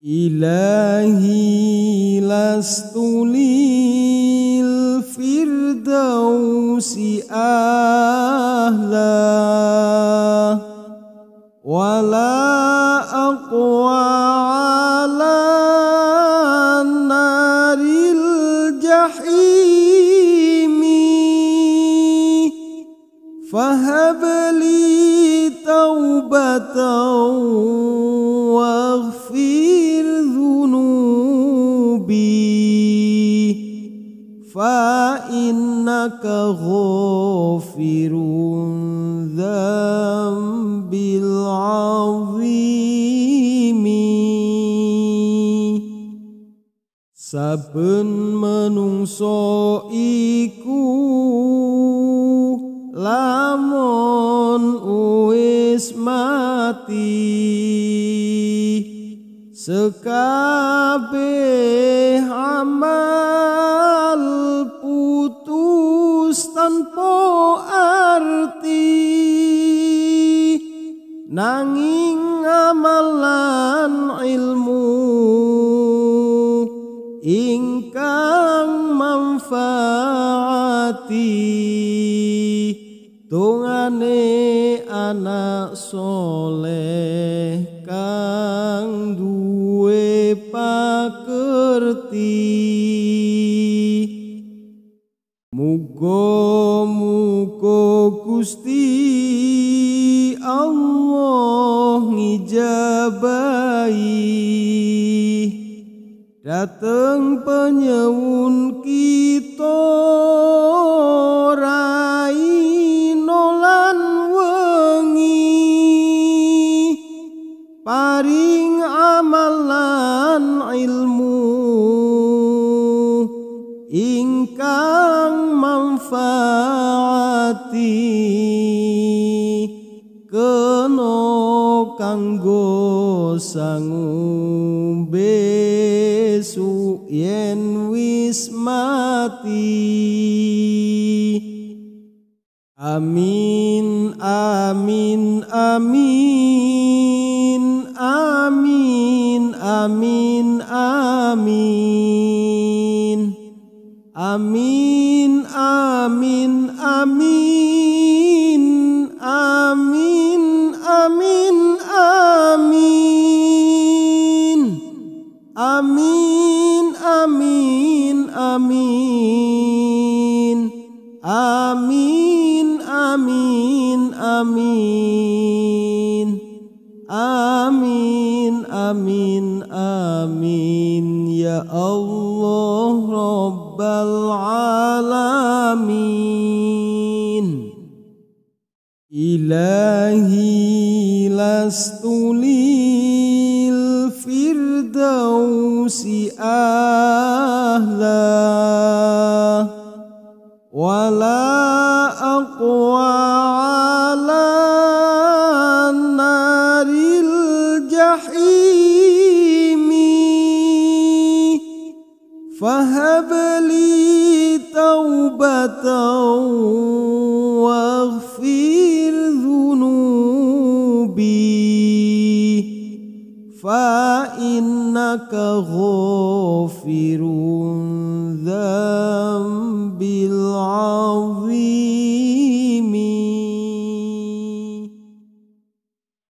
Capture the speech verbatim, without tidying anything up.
Ilahi lastu lil firdausi ahla wala aqwa ala naril jahimi fahabli taubatan waghfir dhunubi fa innaka ghafirun dzambil azimi. Saben menungso iku lamun wis mati sekabeh amal putus tanpa arti nanging amalan ilmu ingkang manfaati tungane anak soleh kang duwe pakerti. Muga-muga Gusti Allah ngijabahi dateng penyewun kita rai nolan wengi paring amalan ilmu ingkang manfaati kena kanggo sangu besuk yen wis mati. Amin amin amin amin amin amin amin amin amin amin amin amin amin amin amin amin amin amin amin amin ya Allah Rabbal alamin. Ilahi lastu lil firdausi ahla wala aqwa ala naril jahimi fahabli taubatan waghfir dhunubi fa innaka ghafirun dzambil azim.